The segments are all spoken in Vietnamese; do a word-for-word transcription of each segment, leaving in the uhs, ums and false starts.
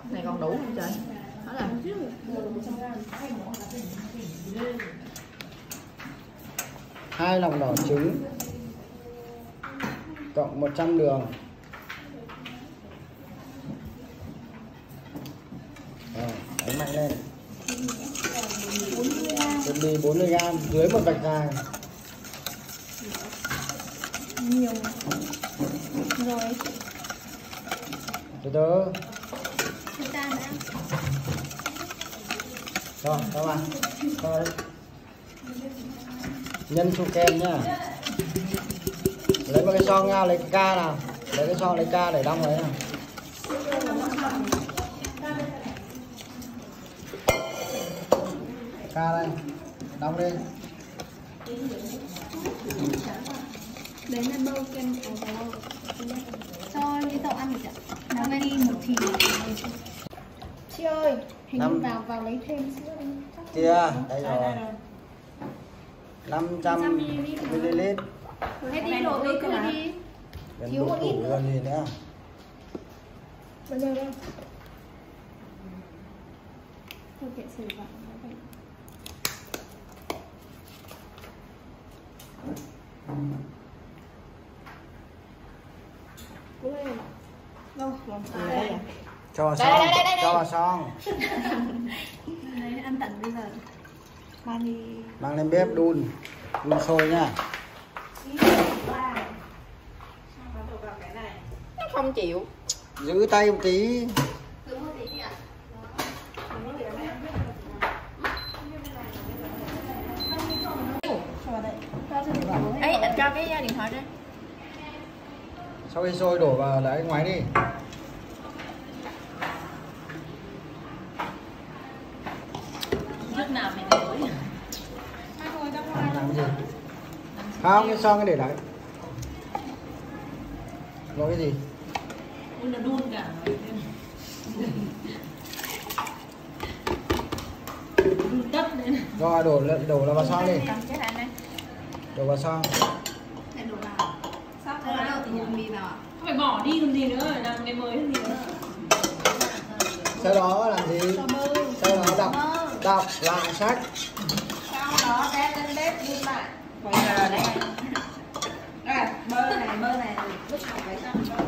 Này còn đủ không trời? Đó là hai lòng đỏ trứng cộng một trăm đường. Rồi, đánh mạnh lên. Bột mì bốn mươi gam dưới một vạch dài. Nhiều rồi. Từ từ. Ta đã. Rồi, các bạn. Rồi. Nhân su kem nhá. Lấy một cái son nha, lấy cái ca nào. Lấy cái son lấy ca để đong đấy nào. Ca đây. Đong đi. Đấy là bâu kem cho như tàu ăn được ạ. Nó đi một thìa. Chị ơi, hình như vào vào lấy thêm sữa đi. Kia, đây rồi. năm trăm mi li lít. Hết đi đổ đi cứ đi. Thiếu một ít nữa gì nữa. Bao nhiêu đây? Thôi kệ xử vậy. Đâu? Đây à? Cho vào son, cho vào son. Đấy, ăn tận bây giờ. Mang đi. Mang lên bếp đun, đun sôi nha. nó không chịu. Giữ tay một tí. Ấy, cho cái điện thoại đây. Sau khi sôi đổ vào lấy ngoáy đi. Lúc nào mình đuổi. Làm gì? Không, cái son cái để đấy. Có cái gì? Ui, nó đun cả. Đun tất lên. Rồi đổ đổ là vào son đi. Đổ vào son. Sao thế đâu thì nhận mì vào ạ? Không phải bỏ đi làm gì nữa, làm cái mới làm gì nữa. Sau đó làm gì? Sau đó đọc đọc lại sách. Sau đó đem lên bếp đun lại. Bây giờ đấy. Đây, bơ này, bơ này, lúc học phải xong bơ.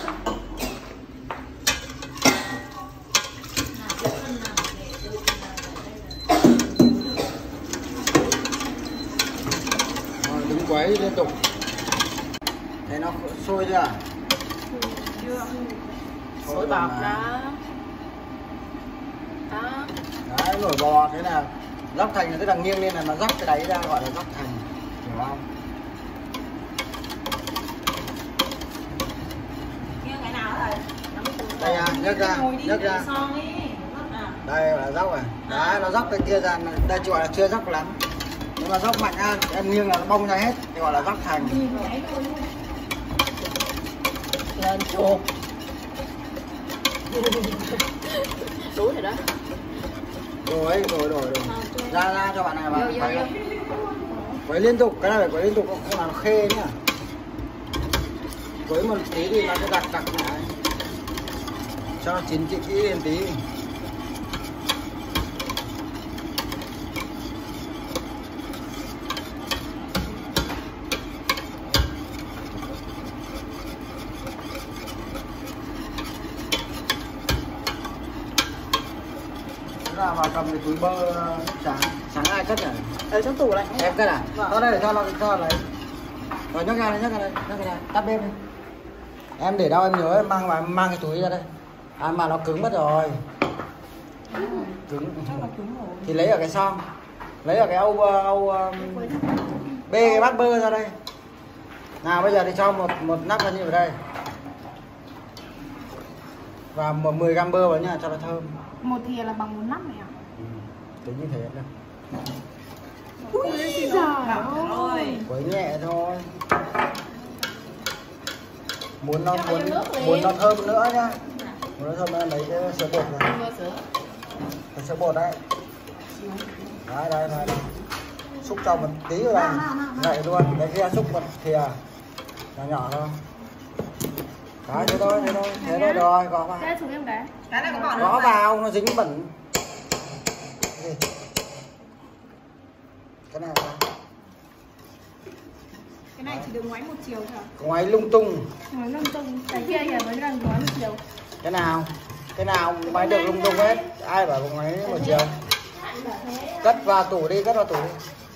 Rồi, đứng quấy liên tục. Thấy nó sôi chưa? Chưa. Sôi bọt đó. Đó. Đấy, nổi bò thế nào? Dóc thành là tức là nghiêng lên là nó dóc cái đáy ra gọi là dóc thành. Hiểu không? Nghiêng cái nào rồi? Đây à, nhấc ra, nhấc ra. Đây là dóc này. Đấy, nó dóc cái kia ra, đây gọi là chưa dóc lắm. Nhưng mà dóc mạnh ăn, em nghiêng là nó bong ra hết, thì gọi là dóc thành. Lên chuột. Đuối rồi đó. Rồi, rồi, rồi, rồi. Ra ra cho bạn này vào. Quấy, quấy liên tục, cái này phải quấy liên tục không làm khê nhá. Quấy một tí thì nó sẽ đặc đặc lại. Cho nó chín kỹ kỹ lên tí. Là vào cầm cái túi bơ sáng sáng ai cất nhỉ? Ở trong tủ lạnh. Em cất à? Vâng. Cho đây để cho nó cho lấy. Rồi nhấc ra đây, nhấc ra đây, nhấc ra đây, tắt bếp đi. Em để đâu em nhớ em mang vào em mang cái túi ra đây. À mà nó cứng mất rồi. Cứng. Thì lấy ở cái son. Lấy ở cái âu âu bê cái bát bơ ra đây. Nào bây giờ thì cho một một nắp ra như vào đây. Và một mười gam bơ vào nha cho nó thơm. Một thìa là bằng một nắp này ạ? Ừ, tính như thế đâu. Ui giời ơi. Quấy nhẹ thôi. Muốn nó muốn muốn nó thơm nữa nhá. Muốn nó thơm nữa lấy cái sữa bột này. Cái sữa bột đấy. Đấy đây này. Xúc cho một tí vào đây. Vậy luôn. Cái kia xúc một thìa nhỏ nhỏ thôi. Đấy, thế thôi, thế thôi, thế thôi rồi, gõ vào. Thế xuống em cái. Cái này có bỏ Gõ vào, nó dính bẩn. Gì? Cái này là Cái này chỉ được ngoáy một chiều thôi. ngoáy lung tung. Ngoáy lung tung. Cái kia kìa mới là ngoáy một chiều. Cái nào? Cái nào ngoáy được lung tung hết? Ai bảo ngoáy một chiều? Cất vào tủ đi, cất vào tủ đi.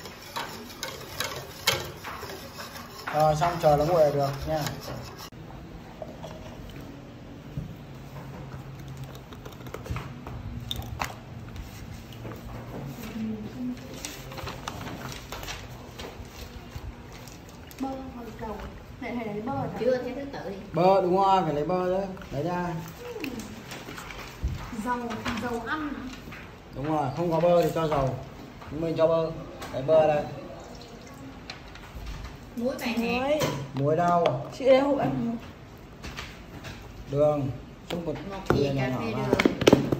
Rồi xong chờ nó nguội là được nha. Bơ hoặc dầu. Mẹ phải lấy bơ hả? Chưa thế thứ tự đi. Bơ đúng rồi, phải lấy bơ đấy. Lấy ra. Dầu, dầu ăn. Đúng rồi, không có bơ thì cho dầu. Mình cho bơ. Lấy bơ đây. Muối mày nè. Muối đâu? Chị em hộ em. Đường. Chung một Một thìa thìa nhỏ cà nhỏ phê vào. đường.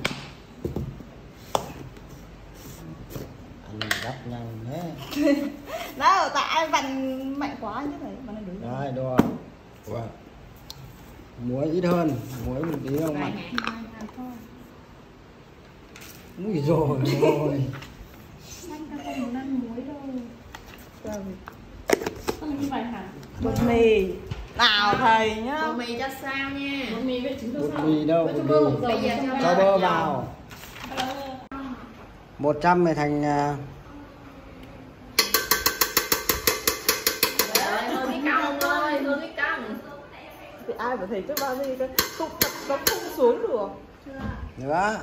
Ăn gấp nhanh thế. Đó, tại vặn mạnh quá chứ này, vặn đúng. Đấy, rồi. Wow. Muối ít hơn, muối một tí không mặn. Úi rồi rồi. Xanh ta không muốn ăn muối đâu. Không như vậy hả? Bột mì. Nào thầy nhá. Bột mì cho sao nha. Bột mì với trứng Bột mì đâu, bột mì. Bây giờ cho Cho bơ vào. một trăm thì thành uh, hơi cái cong thôi, hơi cái cong. Thì ai mà thầy trước bao gì cái không nó không xuống được. nữa.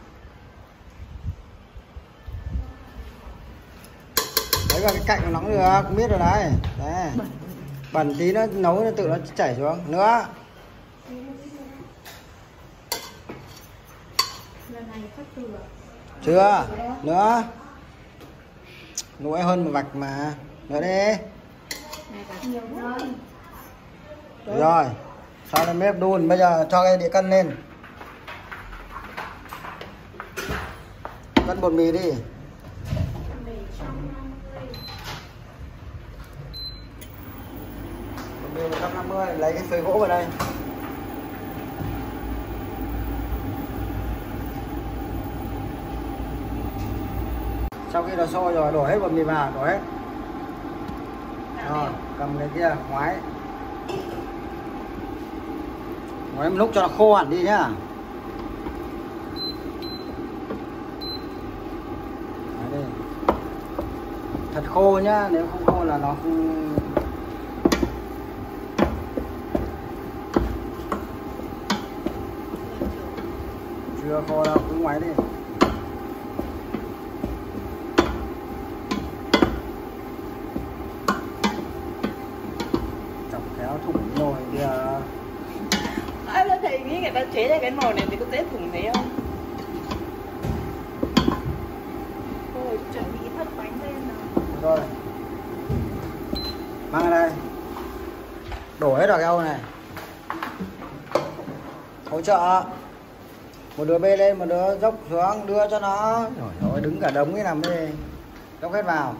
Đấy vào cái cạnh của nó cũng được, cũng biết rồi đấy. Đấy. Bẩn tí nó nấu nó tự nó chảy xuống. Nữa. Lần này phát từ. Chưa? Nữa. Nguội hơn một vạch mà. Nữa đi. Nhiều rồi. Rồi. Cho lên bếp đun, bây giờ cho cái đĩa cân lên. Cân bột mì đi. Bột mì một trăm năm mươi, lấy cái phơi gỗ vào đây. Sau khi nó sôi rồi đổ hết bột mì vào, đổ hết. Rồi, cầm cái kia ngoái. Ngoái một lúc cho nó khô hẳn đi nhá. Đấy đi. Thật khô nhá, nếu không khô là nó không. Chưa khô đâu, cứ ngoái đi. Chọc khéo thủng nồi kìa. Ai là thầy nghĩ người ta chế ra cái nồi này thì có dễ thủng đấy không? Rồi chuẩn bị thất bánh lên nào. Rồi. Mang ra đây. Đổ hết vào cái ô này. Hỗ trợ. Một đứa bê lên, một đứa dốc xuống, đưa cho nó. Trời ơi, đứng cả đống cái nằm đây. Dốc hết vào.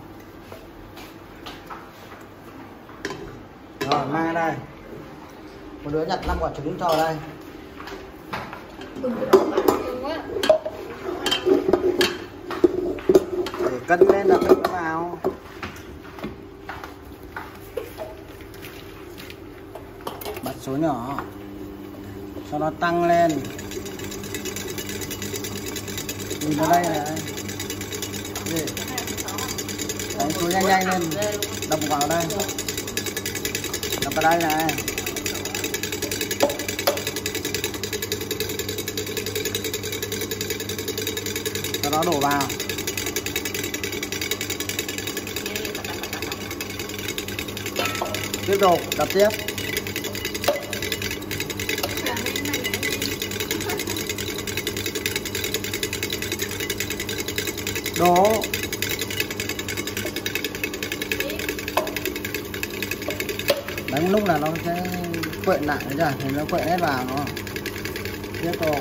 Rồi, mang ra đây. Một đứa nhặt năm quả trứng cho vào đây. Để cân lên là cân nó vào. Bật số nhỏ. Cho nó tăng lên. Nhìn vào đây này. Gì? Đánh số nhanh nhanh lên. Đập vào đây. Đập vào đây này. Cho nó đổ vào. Tiếp tục đập tiếp. Đổ. Đánh lúc là nó sẽ quện lại đấy chưa? Thì nó quện hết vào nó. Tiếp tục.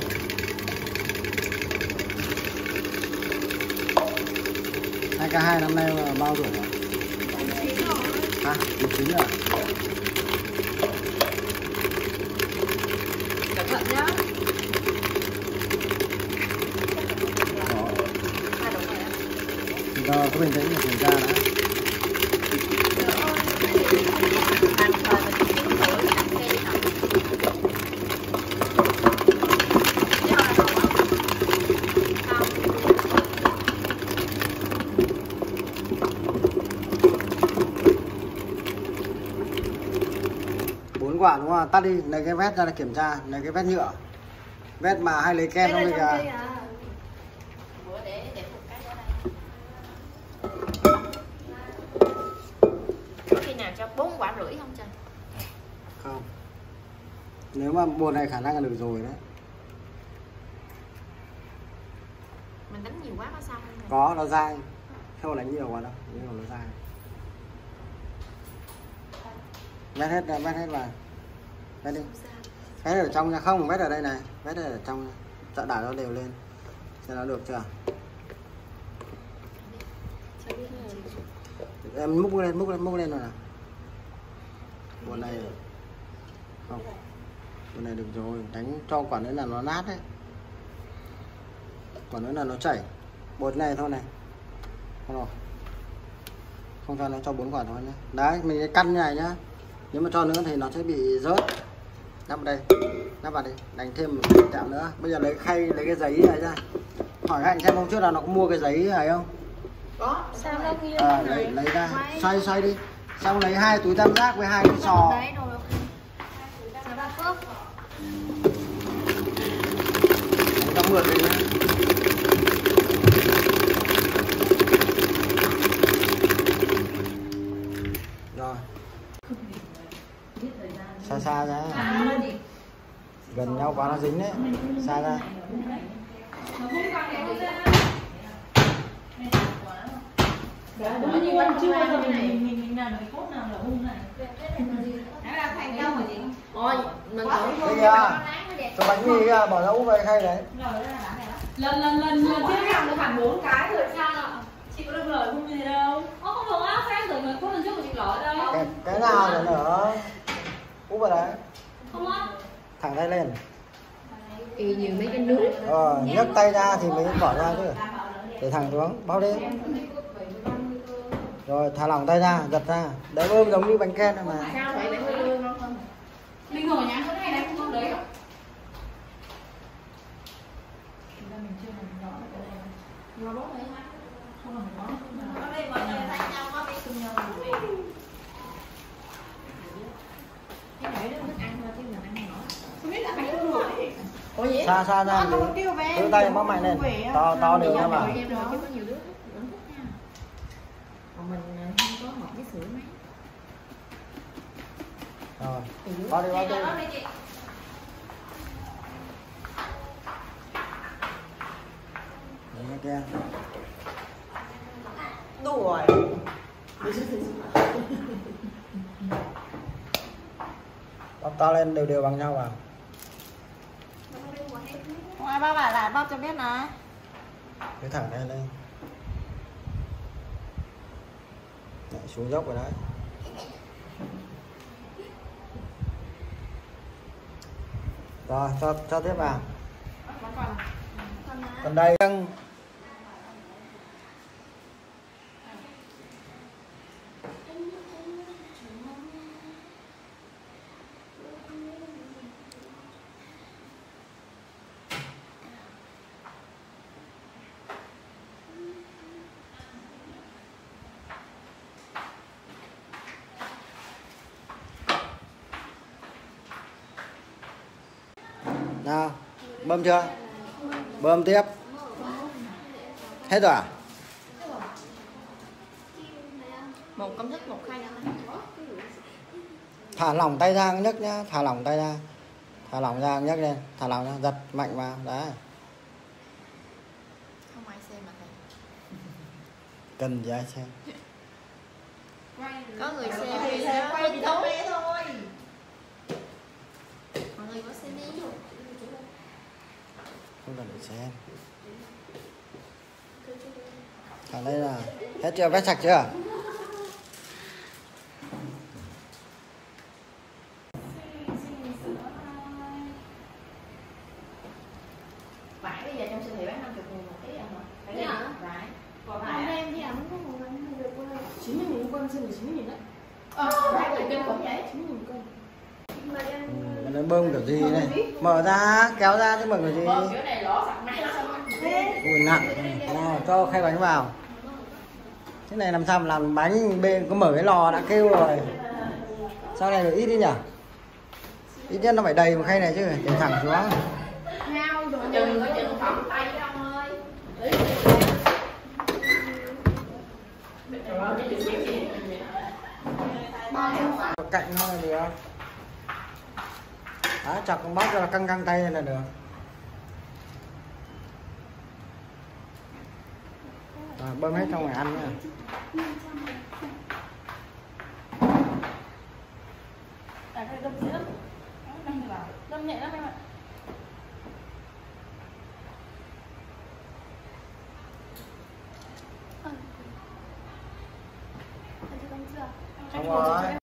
hai k hai năm nay là bao tuổi rồi? À, mười chín rồi. cho có bình tĩnh để kiểm tra đã. Tạm thời mình chỉ thử làm xe thôi. Chứ không là không á. Không. Bốn quả đúng không? Tắt đi, lấy cái vét ra để kiểm tra, lấy cái vét nhựa. Vét mà hay lấy kem không bây giờ. Bữa để để một cái ở đây. Khi nào cho bốn quả rưỡi không Trần? Không. Nếu mà bột này khả năng là được rồi đấy. Mình đánh nhiều quá có sao không? Có, nó dai. Không đánh nhiều quá đâu, nhiều nó dai. Vét hết, vét hết vào. Vét đi. Vét ở trong nha, không, vét ở đây này. Vét ở trong nha. Chọn đảo nó đều lên. Xem nó được chưa? Em múc lên, múc lên, múc lên rồi nào. Bột này không. Bột này được rồi, đánh cho quả nữa là nó nát đấy. Quả nữa là nó chảy. Bột này thôi này. Không rồi. Không cho nó cho bốn quả thôi nhé. Đấy, mình căn như này nhá. Nếu mà cho nữa thì nó sẽ bị rớt. Nắp vào đây, nắp vào đây, đánh thêm một tẹo nữa. Bây giờ lấy khay, lấy cái giấy này ra. Hỏi anh xem hôm trước là nó có mua cái giấy này không? Có. Sao nó nghiêng À, thế lấy, này? lấy ra, xoay xoay đi. Xong lấy hai túi tam giác với hai cái sò. Đấy rồi. Sao ba phước? Nó mượt đi nhá. Rồi. Xa xa ra. Gần nhau quá nó dính đấy. Xa ra. Nó như ăn chưa bao giờ mình mình mình làm cái cốt nào là hung này. Nó là thành cao mà gì? Ôi, mình thử Đây kìa. Cho bánh mì kìa, bỏ ra úp về khay đấy. Lần lần lần lần chưa làm được hẳn bốn cái rồi sao ạ? Chị có được lời không như thế đâu? Ơ không được á, sao rồi người có lần trước của chị lỡ đâu? Cái, cái nào là nữa. Úp vào đấy. Không á. Thẳng tay lên. Y như mấy cái nước. Ờ, nhấc tay ra thì mới bỏ ra chứ. Để thẳng xuống, bao đi. Rồi thả lỏng tay ra, giật ra. Đấy bơm giống như bánh kem thôi mà. Sao vậy bạn ơi? Mình ngồi nhá, cái này này không đấy. Nó bó đấy hả? Không là mình có. Ở đây mọi người thấy nhau có đi cùng nhau rồi. Cái này nó thích ăn thôi chứ mình ăn không nổi. Không biết là phải không nổi. Ủa vậy? Xa xa ra thì đưa tay bóp mạnh lên. To to đều ra vào. Em rồi chứ có nhiều đứa vẫn thích nha. Còn mình không có hợp với sữa mấy. Rồi. Bao đi bao đi. Đấy kia. Đủ rồi. Bóp to lên đều đều bằng nhau vào. Không ai bao bảo lại bao cho biết này. Cứ thẳng đây lên. Lại xuống dốc rồi đấy. Rồi cho cho tiếp vào. Còn đây nào, bơm chưa? Bơm tiếp. Hết rồi à? Một công thức một khay nữa. Thả lỏng tay ra nhấc nhá, thả lỏng tay ra. Thả lỏng ra nhấc lên, thả lỏng ra, giật mạnh vào, đấy. Không ai xem mà thầy. Cần gì ai xem. Có người xem Thầy thì sẽ nó quay thích thì thú. thế thôi. Mọi người có xem đi. Không cần để xem. Thằng đây là hết chưa, vét sạch chưa? Vải bây giờ trong siêu thị bán năm mươi nghìn một ký hả? Phải Thế hả? Vải. Quả Còn vải à? em thì ấm có một lần được qua. chín mươi nghìn một cân, trên chín mươi nghìn đấy. Ờ, hai người kêu cũng vậy. chín mươi nghìn một cân. Mà em Ừ, nó bơm kiểu gì này, mở ra kéo ra chứ mở kiểu gì. Ờ, kiểu này ló sẵn này. Ui nặng. Nào cho khay bánh vào. Thế này làm sao mà làm bánh, bên có mở cái lò đã kêu rồi. Sau này được ít đi nhỉ? Ít nhất nó phải đầy một khay này chứ, để thẳng xuống. ngao đồ. Chừng có chừng phẩm tay đó ông ơi. Cạnh nó là được. Đó, chọc con bóp ra là căng căng tay là được. Rồi, bơm hết xong rồi ăn nha. À, cái đâm dễ lắm. Đâm vào. Đâm nhẹ lắm em ạ. Ờ. Chị con chưa? Xong rồi.